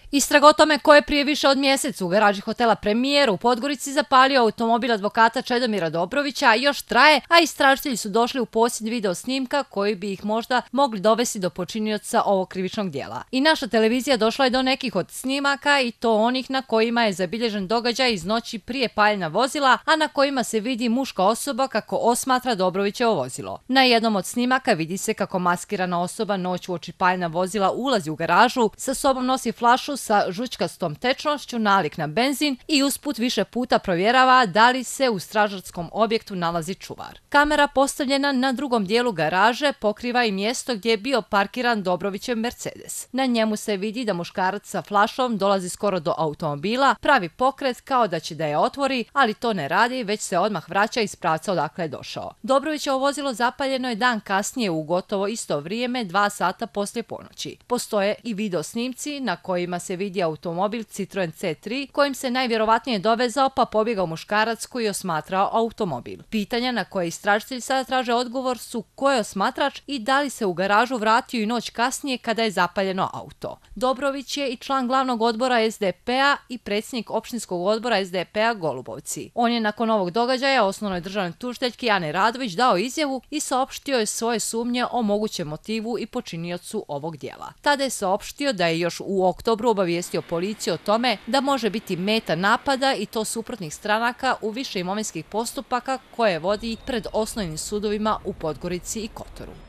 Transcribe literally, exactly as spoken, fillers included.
Istraga o tome ko je prije više od mjesec u garaži hotela Premijer u Podgorici zapalio automobil advokata Čedomira Dobrovića još traje, a istražitelji su došli u posjed video snimka koji bi ih možda mogli dovesti do počinioca ovog krivičnog djela. I naša televizija došla je do nekih od snimaka, i to onih na kojima je zabilježen događaj iz noći prije paljenja vozila, a na kojima se vidi muška osoba kako osmatra Dobrovićevo vozilo. Na jednom od snimaka vidi se kako maskirana osoba noć uoči paljenja vozila ulazi u garažu, sa sobom nosi flašu sa žućkastom tečnošću nalik na benzin i usput više puta provjerava da li se u stražarskom objektu nalazi čuvar. Kamera postavljena na drugom dijelu garaže pokriva i mjesto gdje je bio parkiran Dobrovićev Mercedes. Na njemu se vidi da muškarac sa flašom dolazi skoro do automobila, pravi pokret kao da će da je otvori, ali to ne radi, već se odmah vraća iz pravca odakle je došao. Dobrovićevo vozilo zapaljeno je dan kasnije u gotovo isto vrijeme, dva sata poslije ponoći. Postoje i video snimci na kojima se vidi automobil Citroen C tri kojim se najvjerovatnije dovezao pa pobjegao muškarac koji je osmatrao automobil. Pitanja na koje istražitelji sada traže odgovor su ko je osmatrač i da li se u garažu vratio i noć kasnije kada je zapaljeno auto. Dobrović je i član glavnog odbora S D P-a i predsjednik općinskog odbora S D P-a Golubovci. On je nakon ovog događaja osnovnoj državnoj tužiteljki Ani Radović dao izjavu i saopštio je svoje sumnje o mogućem motivu i počiniocu ovog djela. Tada je saopštio da je još u oktobru obavijestio policiju o tome da može biti meta napada, i to suprotnih stranaka, u više imovinskih postupaka koje vodi pred osnovnim sudovima u Podgorici i Kotoru.